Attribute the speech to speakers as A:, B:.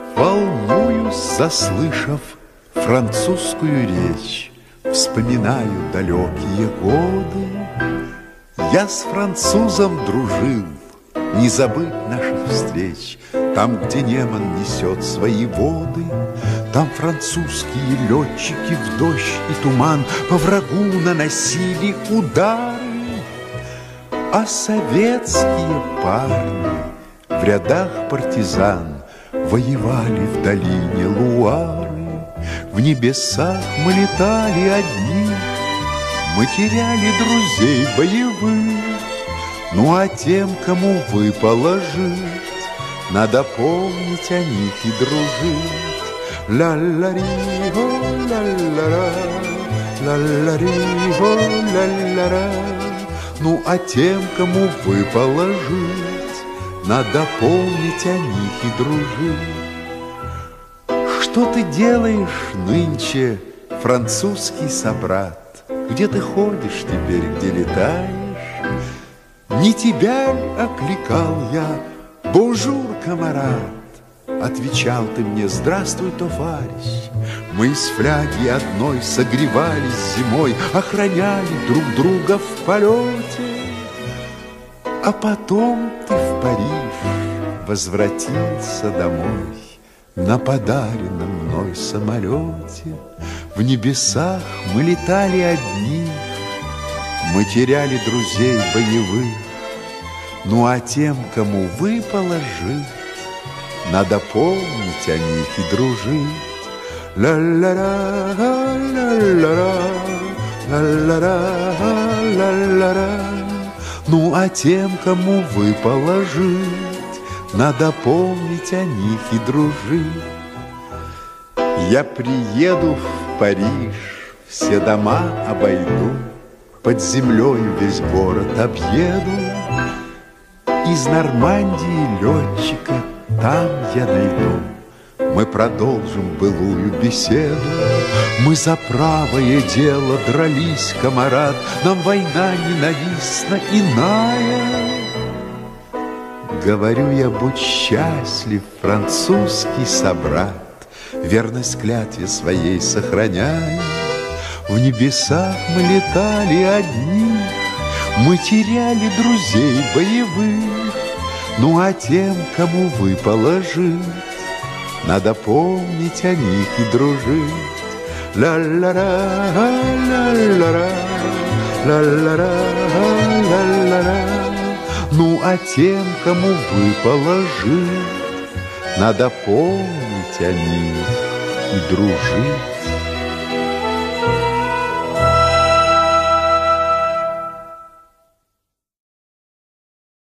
A: Волнуюсь, заслышав французскую речь, вспоминаю далекие годы. Я с французом дружил, не забыть наших встреч. Там, где Неман несет свои воды, там французские летчики в дождь и туман по врагу наносили удары. А советские парни в рядах партизан воевали в долине Луары. В небесах мы летали одни, мы теряли друзей боевых. Ну а тем, кому выпало жить, надо помнить о них и дружить. Ла-ла-ри-о, ла-ла-ра, ла-ла-ри-о, ла-ла-ра. Ну а тем, кому выпало жить, надо помнить о них и дружить. Что ты делаешь нынче, французский собрат? Где ты ходишь теперь, где летаешь? Не тебя ль окликал я? Бонжур, камарад! Отвечал ты мне: здравствуй, товарищ. Мы из фляги одной согревались зимой, охраняли друг друга в полете. А потом ты в Париж возвратился домой на подаренном мной самолете. В небесах мы летали одни, мы теряли друзей боевых. Ну а тем, кому выпало жить, надо помнить о них и дружить. Ла-ла-ра, ла-ла-ра, ла-ла-ра, ла-ла-ра. Ну а тем, кому выпало жить, надо помнить о них и дружить. Я приеду в Париж, все дома обойду, под землею весь город объеду. Из Нормандии летчика там я найду. Мы продолжим былую беседу. Мы за правое дело дрались, камарад. Нам война ненавистна иная. Говорю я: будь счастлив, французский собрат, верность клятве своей сохраняя. В небесах мы летали одни, мы теряли друзей боевых. Ну а тем, кому выпало жить, надо помнить о них и дружить. Ла-ла-ра, ла-ла-ра, ла-ла-ра, ла-ла-ра. Ну а тем, кому выпало жить, надо помнить о них и дружить.